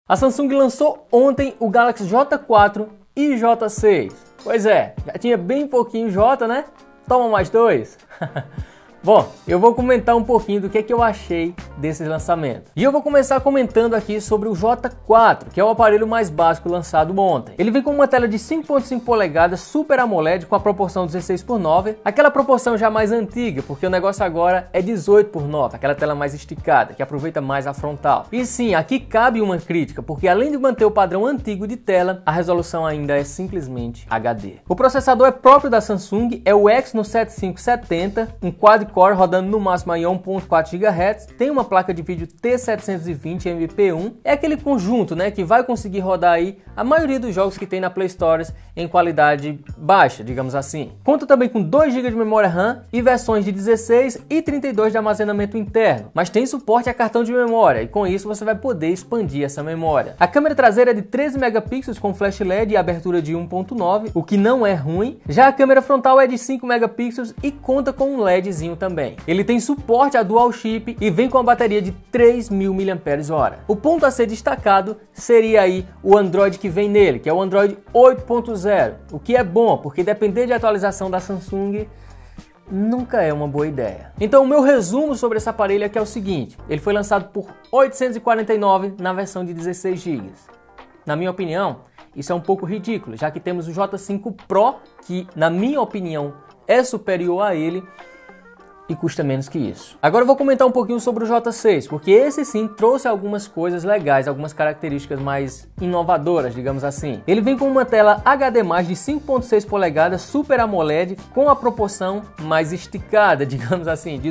A Samsung lançou ontem o Galaxy J4 e J6. Pois é, já tinha bem pouquinho J, né? Toma mais dois. Bom, eu vou comentar um pouquinho do que é que eu achei desses lançamentos. E eu vou começar comentando aqui sobre o J4, que é o aparelho mais básico lançado ontem. Ele vem com uma tela de 5.5 polegadas Super AMOLED com a proporção 16:9, aquela proporção já mais antiga, porque o negócio agora é 18:9, aquela tela mais esticada, que aproveita mais a frontal. E sim, aqui cabe uma crítica, porque além de manter o padrão antigo de tela, a resolução ainda é simplesmente HD. O processador é próprio da Samsung, é o Exynos 7570, um quad-core rodando no máximo aí 1.4 GHz, tem uma placa de vídeo T720 MP1, é aquele conjunto, né, que vai conseguir rodar aí a maioria dos jogos que tem na Play Store em qualidade baixa, digamos assim. Conta também com 2 GB de memória RAM e versões de 16 e 32 de armazenamento interno, mas tem suporte a cartão de memória e com isso você vai poder expandir essa memória. A câmera traseira é de 13 megapixels com flash LED e abertura de 1.9, o que não é ruim. Já a câmera frontal é de 5 megapixels e conta com um LEDzinho também. Ele tem suporte a dual chip e vem com a bateria de 3.000 mAh. O ponto a ser destacado seria aí o Android que vem nele, que é o Android 8.0, o que é bom, porque depender de atualização da Samsung nunca é uma boa ideia. Então o meu resumo sobre esse aparelho aqui é o seguinte: ele foi lançado por R$ 849 na versão de 16 GB. Na minha opinião, isso é um pouco ridículo, já que temos o J5 Pro, que na minha opinião é superior a ele e custa menos que isso. Agora eu vou comentar um pouquinho sobre o J6, porque esse sim trouxe algumas coisas legais, algumas características mais inovadoras, digamos assim. Ele vem com uma tela HD+, de 5.6 polegadas Super AMOLED com a proporção mais esticada, digamos assim,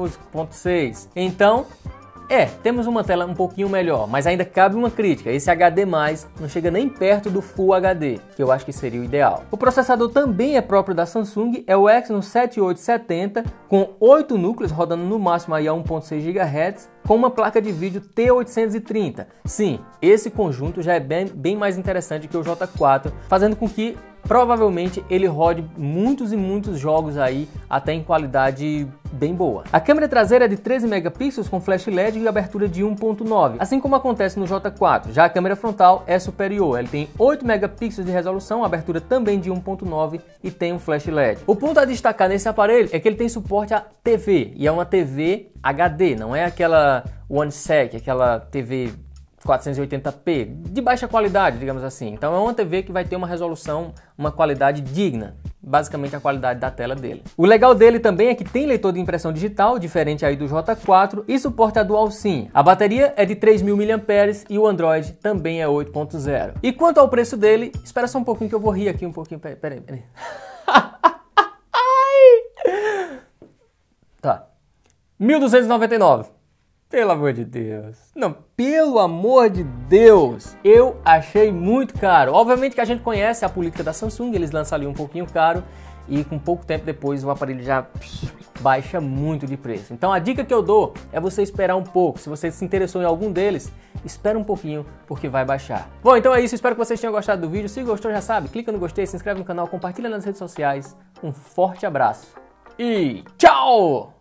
18:6. Então, temos uma tela um pouquinho melhor, mas ainda cabe uma crítica: esse HD+, não chega nem perto do Full HD, que eu acho que seria o ideal. O processador também é próprio da Samsung, é o Exynos 7870, com 8 núcleos rodando no máximo aí a 1.6 GHz, com uma placa de vídeo T830. Sim, esse conjunto já é bem mais interessante que o J4, fazendo com que provavelmente ele rode muitos e muitos jogos aí, até em qualidade bem boa. A câmera traseira é de 13 megapixels com flash LED e abertura de 1.9, assim como acontece no J4. Já a câmera frontal é superior, ele tem 8 megapixels de resolução, abertura também de 1.9 e tem um flash LED. O ponto a destacar nesse aparelho é que ele tem suporte a TV, e é uma TV HD, não é aquela OneSec, aquela TV 480p, de baixa qualidade, digamos assim. Então é uma TV que vai ter uma resolução, uma qualidade digna, basicamente a qualidade da tela dele. O legal dele também é que tem leitor de impressão digital, diferente aí do J4, e suporta a Dual SIM. A bateria é de 3.000 mAh e o Android também é 8.0. E quanto ao preço dele, espera só um pouquinho que eu vou rir aqui um pouquinho, peraí. Tá, 1.299. Pelo amor de Deus. Não, pelo amor de Deus. Eu achei muito caro. Obviamente que a gente conhece a política da Samsung, eles lançam ali um pouquinho caro e com pouco tempo depois o aparelho já baixa muito de preço. Então a dica que eu dou é você esperar um pouco. Se você se interessou em algum deles, espera um pouquinho porque vai baixar. Bom, então é isso. Espero que vocês tenham gostado do vídeo. Se gostou, já sabe, clica no gostei, se inscreve no canal, compartilha nas redes sociais. Um forte abraço e tchau!